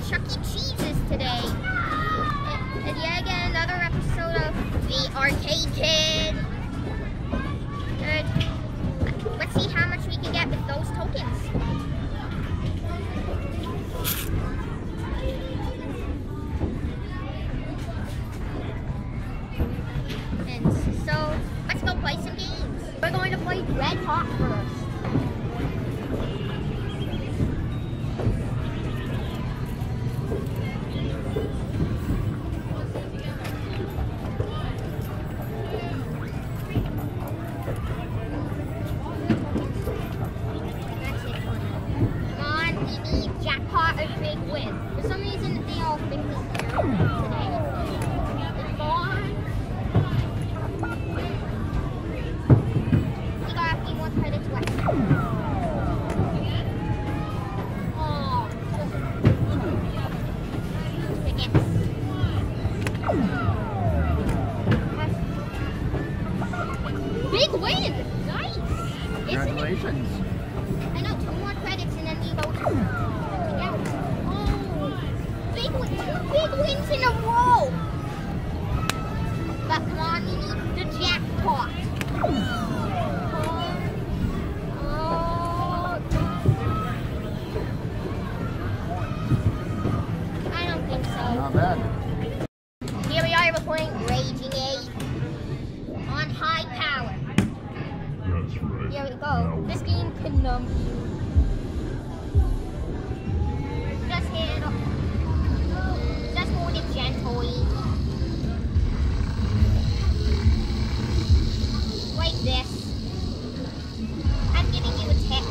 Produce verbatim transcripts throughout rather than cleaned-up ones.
Chuck E. Cheese's today. And, and yet again, another episode of The Arcade Kid. And let's see how much we can get with those tokens. And so, let's go play some games. We're going to play Red Hot first. For some reason, they all think it's terrible today. It's gone. We got a few more credits left. Oh, tickets. Big win! Nice! Congratulations. I know, two more credits and then we go to Big, two big wins in a row. But come on, we need the jackpot. Oh, oh. I don't think so. Not bad. Here we are, we're playing Raging eight on high power. That's right. Here we go. This game can numb you. Just handle. Just hold it gently. Like this. I'm giving you a tip.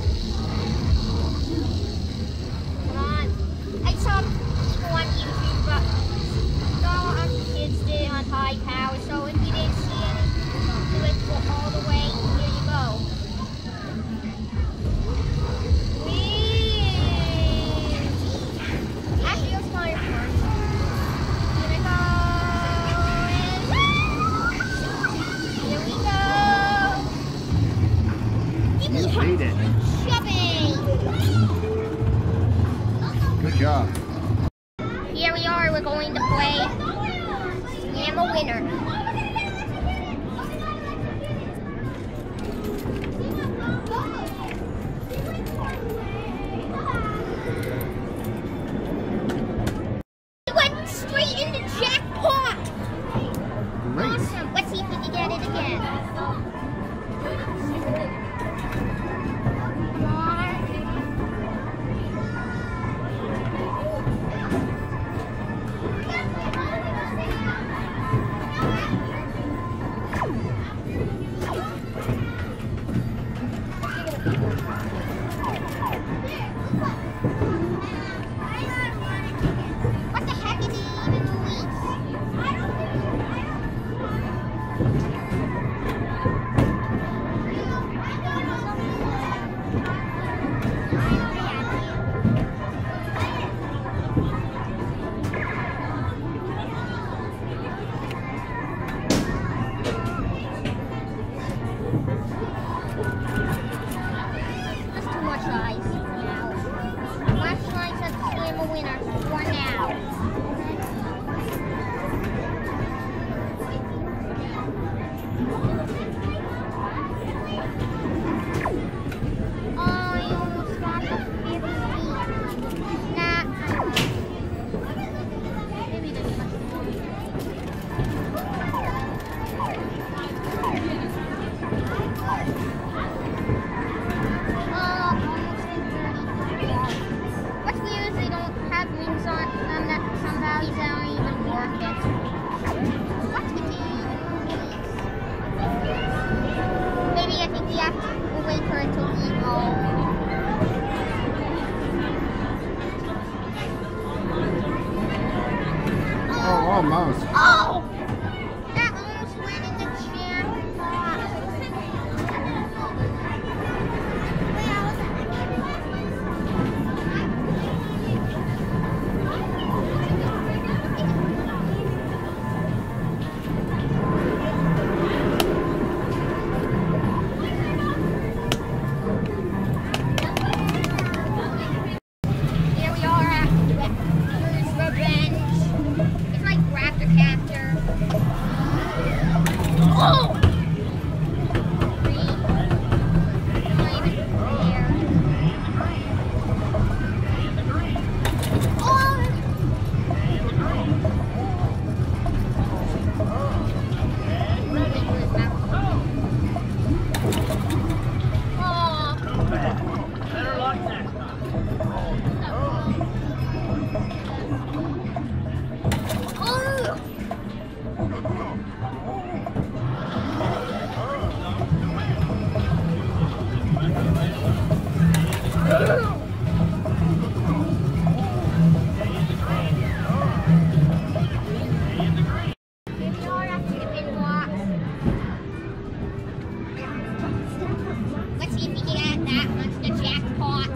Come on. I saw people on YouTube, but no, our kids did it on high power, so if you didn't see it, do it for all the way. Here you go. Beat it. Good job. Here we are, we're going to play Slam a Winner. It went straight into jackpot! Great. Awesome. Let's see if we can get it again. What the heck is he even doing? Just two more tries now. Last try says Slam a Winner. For now. Oh, you almost got the fifty. Nah. Maybe this much more. Oh, almost in thirty. What's weird is they don't have wings on them that some values that don't even work it. What's the game? Maybe I think we have to we'll wait for it to reroll. Oh, almost. Oh! That almost went in the jackpot. Here we are at Let's see if we can get that much the jackpot.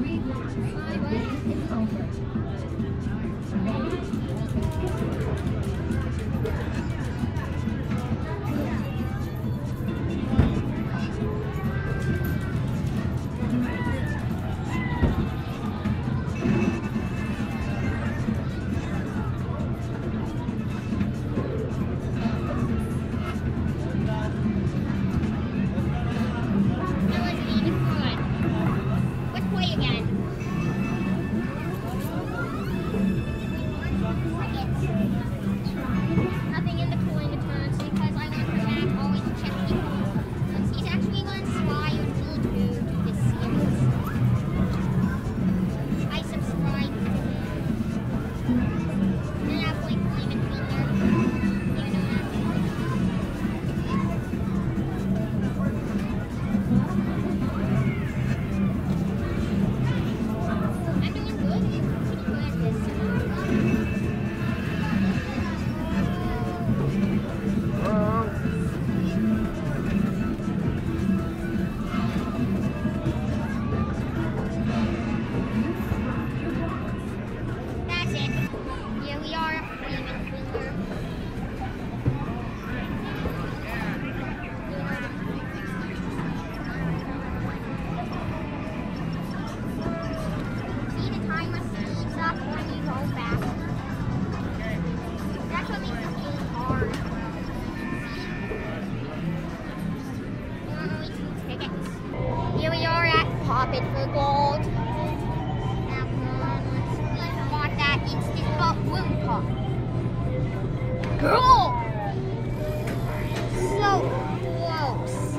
Nothing in the cooling returns because I want to Jack always check people. He's actually going to slide or need to do this series. I subscribe to him. And I have like Flame and Finger. You know that. I'm doing good. Pretty good at this. That's it. Here we are at Flame and Finger. See, the timer speeds up when you go back. That's what makes this game hard. You want only two tickets. Here we are at Pop It for Gold. Now, come on, let's want that instant but will pop. Girl! So close.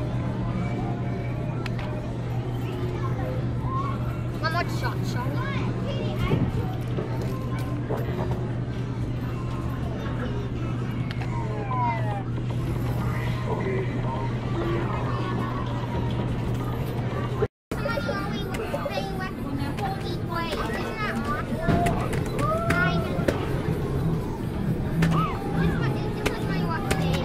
One more shot, shall we? Somebody always would say what holy way. Isn't that awesome? I This one is this was my what day.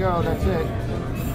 go. That's it.